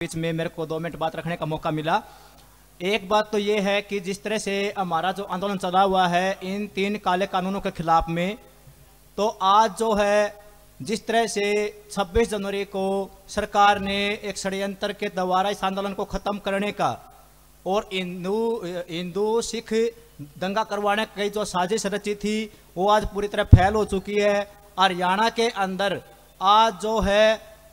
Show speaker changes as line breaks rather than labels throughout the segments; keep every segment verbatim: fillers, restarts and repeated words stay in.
बीच में मेरे को दो मिनट बात रखने का मौका मिला। एक बात तो ये है कि जिस तरह से हमारा जो आंदोलन चला हुआ है इन तीन काले कानूनों के खिलाफ में, तो आज जो है जिस तरह से छब्बीस जनवरी को सरकार ने एक षड्यंत्र के द्वारा इस आंदोलन को ख़त्म करने का और हिंदू हिंदू सिख दंगा करवाने की जो साजिश रची थी वो आज पूरी तरह फैल हो चुकी है। हरियाणा के अंदर आज जो है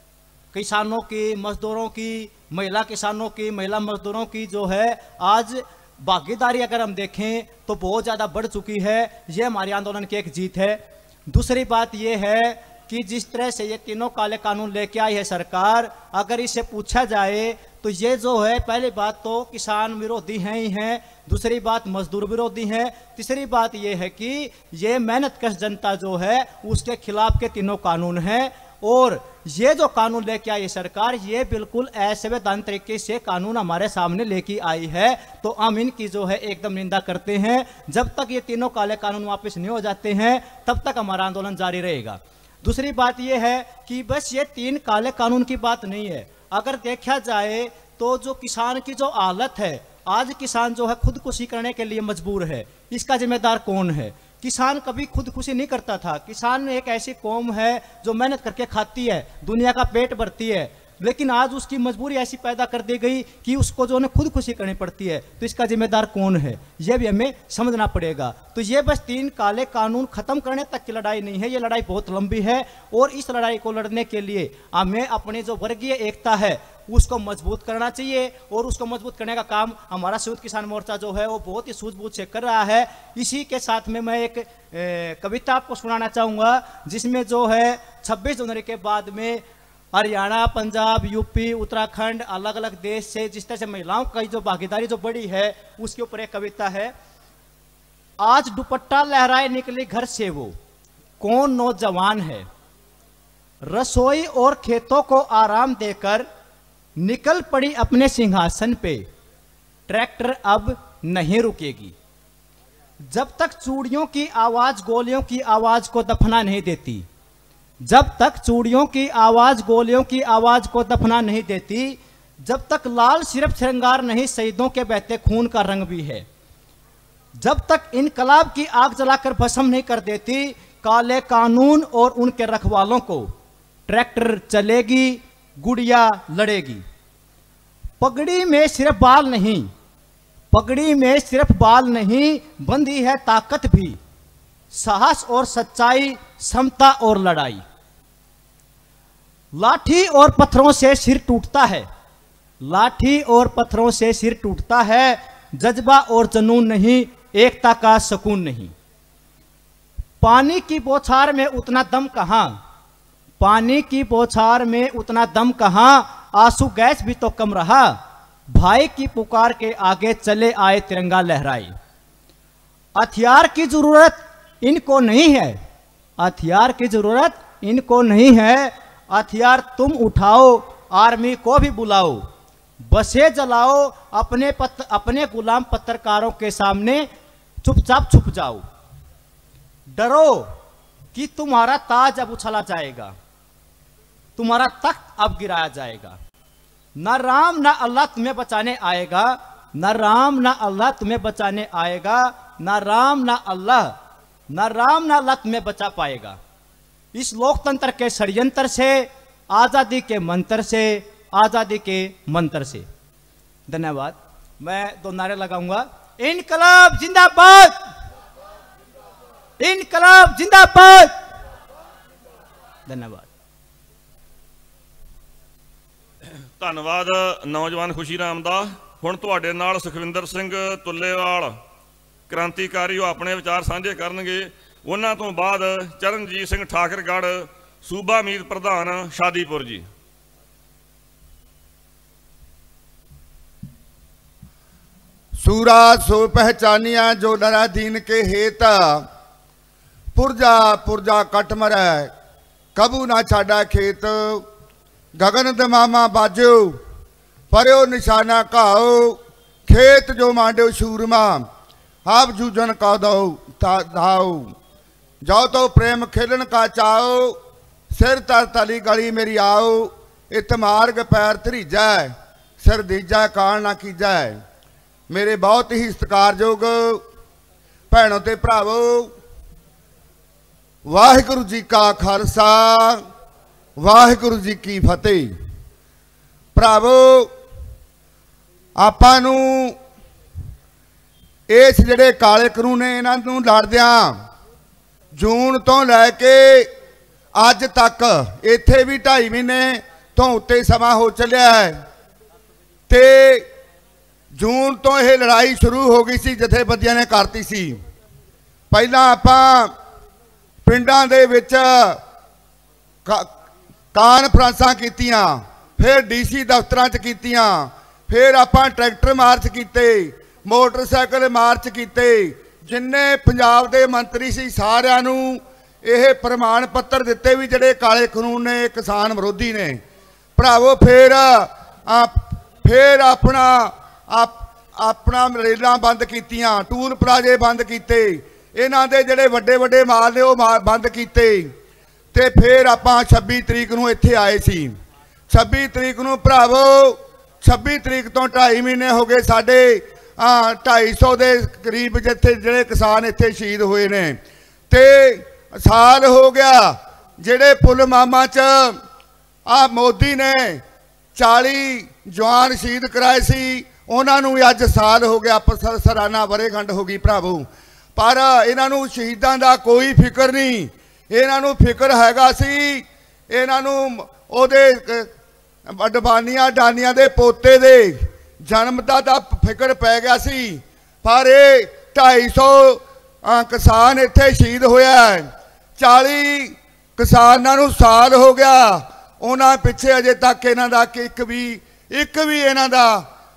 किसानों की, मजदूरों की, महिला किसानों की, महिला मजदूरों की जो है आज भागीदारी अगर हम देखें तो बहुत ज़्यादा बढ़ चुकी है। ये हमारे आंदोलन की एक जीत है। दूसरी बात ये है कि जिस तरह से ये तीनों काले कानून लेके आई है सरकार, अगर इसे पूछा जाए तो ये जो है पहली बात तो किसान विरोधी हैं ही हैं, दूसरी बात मजदूर विरोधी हैं, तीसरी बात ये है कि ये मेहनतकश जनता जो है उसके खिलाफ के तीनों कानून हैं। और ये जो कानून लेके आई सरकार ये बिल्कुल असंवैधानिक तरीके से कानून हमारे सामने लेके आई है, तो हम इनकी जो है एकदम निंदा करते हैं। जब तक ये तीनों काले कानून वापस नहीं हो जाते हैं तब तक हमारा आंदोलन जारी रहेगा। दूसरी बात ये है कि बस ये तीन काले कानून की बात नहीं है। अगर देखा जाए तो जो किसान की जो हालत है, आज किसान जो है खुदकुशी करने के लिए मजबूर है, इसका जिम्मेदार कौन है? किसान कभी खुदकुशी नहीं करता था। किसान एक ऐसी कौम है जो मेहनत करके खाती है, दुनिया का पेट भरती है, लेकिन आज उसकी मजबूरी ऐसी पैदा कर दी गई कि उसको जो है खुदकुशी करनी पड़ती है। तो इसका जिम्मेदार कौन है यह भी हमें समझना पड़ेगा। तो ये बस तीन काले कानून खत्म करने तक की लड़ाई नहीं है, ये लड़ाई बहुत लंबी है और इस लड़ाई को लड़ने के लिए हमें अपनी जो वर्गीय एकता है उसको मजबूत करना चाहिए और उसको मजबूत करने का काम हमारा संयुक्त किसान मोर्चा जो है वो बहुत ही सूझबूझ से कर रहा है। इसी के साथ में मैं एक ए, कविता आपको सुनाना चाहूँगा जिसमें जो है छब्बीस जनवरी के बाद में हरियाणा, पंजाब, यूपी, उत्तराखंड, अलग अलग देश से जिस तरह से महिलाओं की जो भागीदारी जो बढ़ी है उसके ऊपर एक कविता है। आज दुपट्टा लहराए निकली घर से वो कौन नौजवान है, रसोई और खेतों को आराम देकर निकल पड़ी अपने सिंहासन पे, ट्रैक्टर अब नहीं रुकेगी। जब तक चूड़ियों की आवाज गोलियों की आवाज को दफना नहीं देती, जब तक चूड़ियों की आवाज गोलियों की आवाज को दफना नहीं देती, जब तक लाल सिर्फ श्रृंगार नहीं शहीदों के बहते खून का रंग भी है, जब तक इनकलाब की आग जलाकर भस्म नहीं कर देती काले कानून और उनके रखवालों को, ट्रैक्टर चलेगी, गुड़िया लड़ेगी। पगड़ी में सिर्फ बाल नहीं, पगड़ी में सिर्फ बाल नहीं, बंधी है ताकत भी, साहस और सच्चाई, समता और लड़ाई। लाठी और पत्थरों से सिर टूटता है, लाठी और पत्थरों से सिर टूटता है, जज्बा और जुनून नहीं, एकता का सुकून नहीं। पानी की बौछार में उतना दम कहां, पानी की बौछार में उतना दम कहां, आंसू गैस भी तो कम रहा, भाई की पुकार के आगे चले आए तिरंगा लहराए। हथियार की जरूरत इनको नहीं है, हथियार की जरूरत इनको नहीं है, हथियार तुम उठाओ, आर्मी को भी बुलाओ, बसें जलाओ, अपने पत, अपने गुलाम पत्रकारों के सामने चुपचाप छुप जाओ। डरो कि तुम्हारा ताज अब उछाला जाएगा, तुम्हारा तख्त अब गिराया जाएगा। न राम न अल्लाह तुम्हें बचाने आएगा, न राम न अल्लाह तुम्हें बचाने आएगा, न राम न अल्लाह न राम न अल्लाह तुम्हें बचा पाएगा। इस लोकतंत्र के षड्यंत्र से, आजादी के मंत्र से, आजादी के मंत्र से। धन्यवाद। मैं दो नारे लगाऊंगा। इनकलाब जिंदाबाद, इनकलाब जिंदाबाद। धन्यवाद।
ਧੰਨਵਾਦ ਨੌਜਵਾਨ ਖੁਸ਼ੀ ਰਾਮ ਦਾ। ਹੁਣ ਤੁਹਾਡੇ ਨਾਲ ਸੁਖਵਿੰਦਰ ਸਿੰਘ ਤੁੱਲੇਵਾਲ ਕ੍ਰਾਂਤੀਕਾਰੀ ਉਹ ਆਪਣੇ ਵਿਚਾਰ ਸਾਂਝੇ ਕਰਨਗੇ। ਉਹਨਾਂ ਤੋਂ ਬਾਅਦ ਚਰਨਜੀਤ ਸਿੰਘ ਠਾਕਰਗੜ੍ਹ ਸੂਬਾ ਮੀਤ ਪ੍ਰਧਾਨ ਸ਼ਾਦੀਪੁਰ ਜੀ।
सूरा सो पहचानिया जो डरा दीन के हेत, पुरजा पुरजा कट मरै कबू ना छाड़ा खेत। गगन दमामा बाजो परयो निशाना काओ, खेत जो मांडो शूरमा आप जूझन का दो धाओ। जाओ तो प्रेम खेलन का चाओ, सिर तर तली गली मेरी आओ, इत मार्ग पैर धरीजा है, सिर दीजा काल ना कीजा है। मेरे बहुत ही सत्कारयोग भैनों ते भरावो, वाहिगुरु जी का खालसा वाहिगुरु जी की फतेह। भरावो आपां नूं इस जिहड़े काले कानून ने इन्हां नूं लड़दियां जून तो लैके अज तक इत्थे भी ढाई महीने तो उत्ते समा हो चलिया है। ते जून तो यह लड़ाई शुरू हो गई सी, जथेबंदियां ने करती सी। पहला आपां पिंडां दे विच कानफ्रेंसां कीतियां, फिर डी सी दफ्तरां च कीतियां, फिर आपां ट्रैक्टर मार्च कीते, मोटरसाइकिल मार्च कीते। जिन्ने पंजाब दे मंत्री सी सारिआं नूं यह प्रमाण पत्र दिते भी जिहड़े काले कानून ने किसान विरोधी ने। भरावो फिर आ, फिर अपना आप, अपना रेलां बंद कीतियां, टूल प्लाजे बंद कीते, इन्हां दे जिहड़े वड्डे वड्डे माल ने वो बंद कीते। ते फिर आपां छब्बी तरीक नूं इत्थे आए सी। छब्बी तरीक नूं भरावो छब्बी तरीक तो ढाई महीने हो गए साडे ढाई सौ के करीब जिथे जिहड़े किसान इत्थे शहीद हुए ने। ते साल हो गया जिहड़े पुलवामा च आ मोदी ने चाली जवान शहीद कराए सी, उन्हां नूं अज साल हो गया, सलाना वरेगंढ हो गई भरावो। पर इन्हां नूं शहीदां दा कोई फिक्र नहीं। इन्हां नूं फिक्र हैगा सी, इन्हां नूं ओहदे अडवानिया डानिया दे पोते दे जन्म का तो फिक्र पै गया सी। पर ये ढाई सौ किसान इत्थे शहीद होया है, चाली किसानां नूं साल हो गया, उन्हां पिछे अजे तक इन्हां दा एक भी एक भी इन्हां दा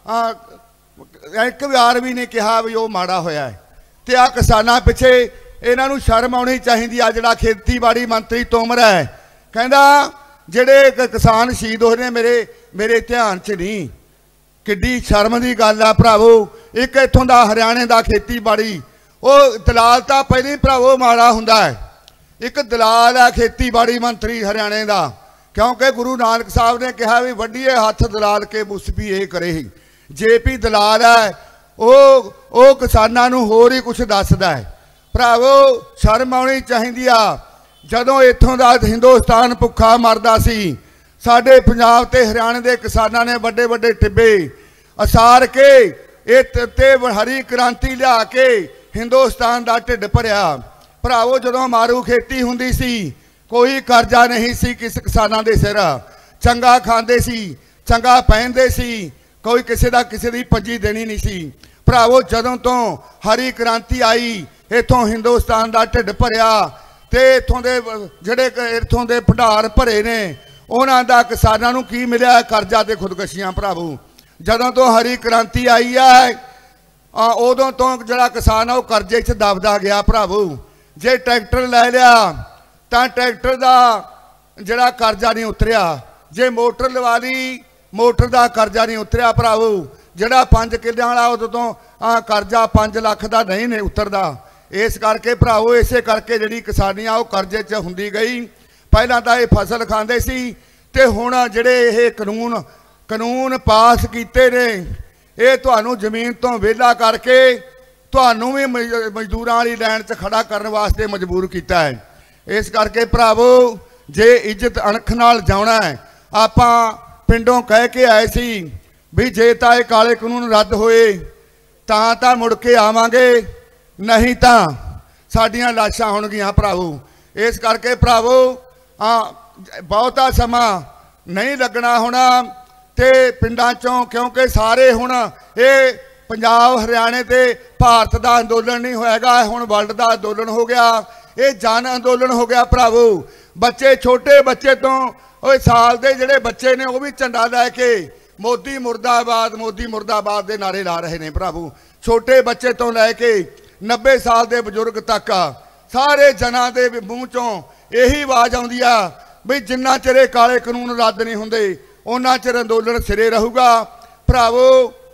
एक वार भी नहीं कहा भी वो माड़ा होया है। ते आ किसानां पिछे इन्हां नूं शर्म आउणी चाहीदी। आ जिहड़ा खेतीबाड़ी मंत्री तोमर है कहंदा जिहड़े किसान शहीद होए ने मेरे मेरे ध्यान च नहीं। किड्डी शर्म की गल आ भरावो। एक इत्थों का हरियाणे का खेतीबाड़ी वो दलाल तो पहले भरावो माड़ा हुंदा है। एक दलाल है खेतीबाड़ी मंत्री हरियाणे का, क्योंकि गुरु नानक साहब ने कहा भी वड्डीए हथ दलाल के मुसबी ये करे। जे पी दलाल है वो वो किसानां नूं होर ही कुछ दसदा है। भरावो शर्म आउणी चाहीदी आ। जदों इत्थों का हिंदुस्तान भुखा मरदा सी, साडे पंजाब ते हरियाणे दे किसानां ने वड्डे वड्डे टिब्बे असार के ते हरी क्रांति लिया के हिंदुस्तान का ढिड भरिया। भरावो जदों मारू खेती हुंदी सी, कोई कर्जा नहीं सी किस किसानां दे सिर, चंगा खांदे सी, चंगा पहनदे सी, कोई किसी दा किसी दी पंजी देनी नहीं सी। भरावो जदों तो हरी क्रांति आई, इत्थों हिंदुस्तान का ढिड भरिया ते इत्थों दे जिहड़े इत्थों दे भंडार भरे ने उन्हां दा किसानां नूं की मिलिया? कर्जा ते खुदकशियां। भरावो जदों तो हरी क्रांति आई है उदों तो जिहड़ा किसान है वो कर्जे च दबदा गया। भरावो जे ट्रैक्टर लै लिया तां ट्रैक्टर दा जिहड़ा कर्जा नहीं उतरिया, जे मोटर लवा ली मोटर दा कर्जा नहीं उतरिया। भरावो जिहड़ा पंज किल्लियां वाला उदों तो कर्जा पांच लाख दा नहीं ने उतरदा। इस करके भरावो इसे करके जिहड़ी किसानी आ वो कर्जे च हुंदी गई। पहलां तां ये फसल खांदे सी ते हुण जिहड़े ये कानून कानून पास कीते ने ये तुहानूं जमीन तो विहला करके तुहानूं भी मजदूरां वाली लाइन च खड़ा करन वास्ते मजबूर कीता है। इस करके भरावो जे इज्जत अणख नाल जाना है, आपां पिंडों कह के आए सी भी जे तां ये काले कानून रद्द होए तां तां मुड़ के आवांगे, नहीं तां साडियां लाशां होणगीਆਂ। भरावो इस करके भरावो हाँ बहुता समा नहीं लगना होना ते पिंडां चों, क्योंकि सारे हुण ये पंजाब हरियाणे ते भारत का अंदोलन नहीं होएगा, हुण वर्ल्ड का अंदोलन हो गया, ये जन अंदोलन हो गया। भरावो बच्चे छोटे बच्चे तो वो साल के जिहड़े बच्चे ने वो भी झंडा लैके मोदी मुर्दाबाद मोदी मुर्दाबाद के नारे ला रहे हैं। भरावो छोटे बच्चे तो लैके नब्बे साल के बजुर्ग तक सारे जना के मूँह चों यही आवाज़ आउंदी आ भी जिन्ना चिर काले कानून रद्द नहीं होंदे उन्ना चिर अंदोलन सिरे रहूगा। भरावो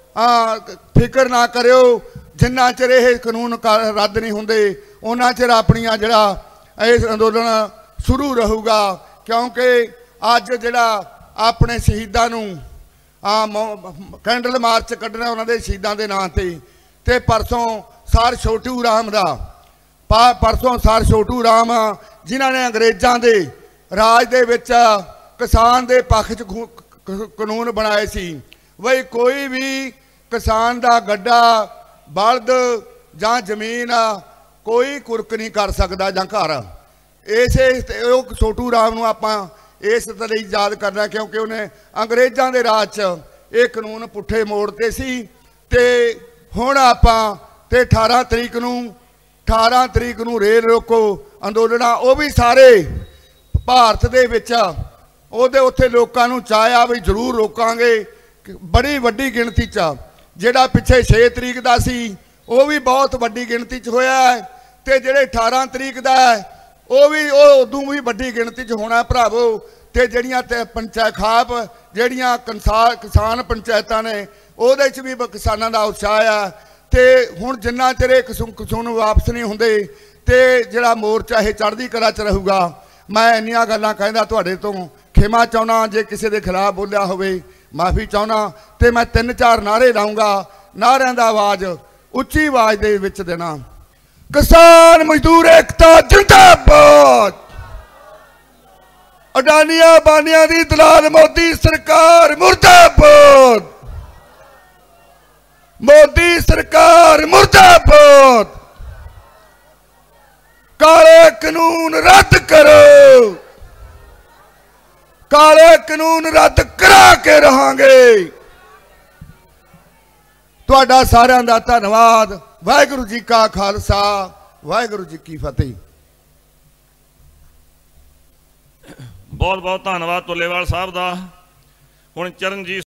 फिक्र ना करियो, जिन्ना चिर यह कानून रद्द नहीं होंदे उन्ना चिर अपनियां जिहड़ा इस अंदोलन शुरू रहूगा। क्योंकि अज जिहड़ा ਆਪਣੇ ਸ਼ਹੀਦਾਂ ਨੂੰ ਆ ਕੈਂਡਲ ਮਾਰਚ ਕੱਢਣਾ ਉਹਨਾਂ ਦੇ ਸ਼ਹੀਦਾਂ ਦੇ ਨਾਂ ਤੇ ਤੇ ਪਰਸੋਂ ਸਰ ਛੋਟੂ ਰਾਮ ਦਾ ਪਰਸੋਂ ਸਰ ਛੋਟੂ ਰਾਮ ਜਿਨ੍ਹਾਂ ਨੇ ਅੰਗਰੇਜ਼ਾਂ ਦੇ ਰਾਜ ਦੇ ਵਿੱਚ ਕਿਸਾਨ ਦੇ ਪੱਖ 'ਚ ਕਾਨੂੰਨ ਬਣਾਏ ਸੀ ਬਈ ਕੋਈ ਵੀ ਕਿਸਾਨ ਦਾ ਗੱਡਾ ਬਲਦ ਜਾਂ ਜ਼ਮੀਨ ਕੋਈ ਕੁਰਕ ਨਹੀਂ ਕਰ ਸਕਦਾ ਜਾਂ ਘਰ। ਇਸੇ ਉਹ ਛੋਟੂ ਰਾਮ ਨੂੰ ਆਪਾਂ ਇਸ ਤਰ੍ਹਾਂ ਯਾਦ ਕਰਨਾ ਕਿਉਂਕਿ ਉਹਨੇ ਅੰਗਰੇਜ਼ਾਂ ਦੇ ਰਾਜ 'ਚ ਇਹ ਕਾਨੂੰਨ ਪੁੱਠੇ ਮੋੜਤੇ ਸੀ। ਤੇ ਹੁਣ ਆਪਾਂ ਤੇ ਅਠਾਰਾਂ ਤਰੀਕ ਨੂੰ ਅਠਾਰਾਂ ਤਰੀਕ ਨੂੰ ਰੇਲ ਰੋਕੋ ਅੰਦੋਲਨਾਂ ਉਹ ਵੀ ਸਾਰੇ ਭਾਰਤ ਦੇ ਵਿੱਚ ਉਹਦੇ ਉੱਥੇ ਲੋਕਾਂ ਨੂੰ ਚਾਹਿਆ ਵੀ ਜ਼ਰੂਰ ਰੋਕਾਂਗੇ ਬੜੀ ਵੱਡੀ ਗਿਣਤੀ 'ਚ। ਜਿਹੜਾ ਪਿੱਛੇ ਛੇ ਤਰੀਕ ਦਾ ਸੀ ਉਹ ਵੀ ਬਹੁਤ ਵੱਡੀ ਗਿਣਤੀ 'ਚ ਹੋਇਆ ਹੈ ਤੇ ਜਿਹੜੇ ਅਠਾਰਾਂ ਤਰੀਕ ਦਾ ਹੈ ਉਹ ਵੀ ਉਹ ਉਦੋਂ ਵੀ ਵੱਡੀ ਗਿਣਤੀ 'ਚ ਹੋਣਾ ਭਰਾਵੋ। ਤੇ ਜਿਹੜੀਆਂ ਤੇ ਪੰਚਾਇਤ ਖਾਪ ਜਿਹੜੀਆਂ ਕਿਸਾਨ ਪੰਚਾਇਤਾਂ ਨੇ ਉਹਦੇ 'ਚ ਵੀ ਕਿਸਾਨਾਂ ਦਾ ਉਤਸ਼ਾਹ ਆ। ਤੇ ਹੁਣ ਜਿੰਨਾ ਚਿਰ ਇਹ ਕਾਨੂੰਨ ਵਾਪਸ ਨਹੀਂ ਹੁੰਦੇ ਤੇ ਜਿਹੜਾ ਮੋਰਚਾ ਇਹ ਚੜ੍ਹਦੀ ਕਲਾ 'ਚ ਰਹੂਗਾ। ਮੈਂ ਇੰਨੀਆਂ ਗੱਲਾਂ ਕਹਿੰਦਾ ਤੁਹਾਡੇ ਤੋਂ ਖਿਮਾ ਚਾਹੁੰਦਾ ਜੇ ਕਿਸੇ ਦੇ ਖਿਲਾਫ ਬੋਲਿਆ ਹੋਵੇ ਮਾਫੀ ਚਾਹੁੰਦਾ। ਤੇ ਮੈਂ ਤਿੰਨ ਚਾਰ ਨਾਅਰੇ ਲਾਉਂਗਾ ਨਾਅਰਿਆਂ ਦਾ ਆਵਾਜ਼ ਉੱਚੀ ਆਵਾਜ਼ ਦੇ ਵਿੱਚ ਦੇਣਾ। ਕਿਸਾਨ ਮਜ਼ਦੂਰ ਏਕਤਾ ਜਿੰਦਾਬਾਦ। ਅਡਾਨੀਆਂ ਬਾਨੀਆਂ ਦੀ ਦਲਾਲ ਮੋਦੀ ਸਰਕਾਰ ਮੁਰਦਾਬਾਦ। ਮੋਦੀ ਸਰਕਾਰ ਮੁਰਦਾਬਾਦ। ਕਾਲੇ ਕਾਨੂੰਨ ਰੱਦ ਕਰੋ। ਕਾਲੇ ਕਾਨੂੰਨ ਰੱਦ ਕਰਾ ਕੇ ਰਹਾਂਗੇ। ਤੁਹਾਡਾ ਸਾਰਿਆਂ ਦਾ ਧੰਨਵਾਦ। ਵਾਹਿਗੁਰੂ ਜੀ ਕਾ ਖਾਲਸਾ ਵਾਹਿਗੁਰੂ ਜੀ ਕੀ ਫਤਿਹ।
ਬਹੁਤ ਬਹੁਤ ਧੰਨਵਾਦ ਤੁੱਲੇਵਾਲ ਸਾਹਿਬ ਦਾ। ਹੁਣ ਚਰਨਜੀਤ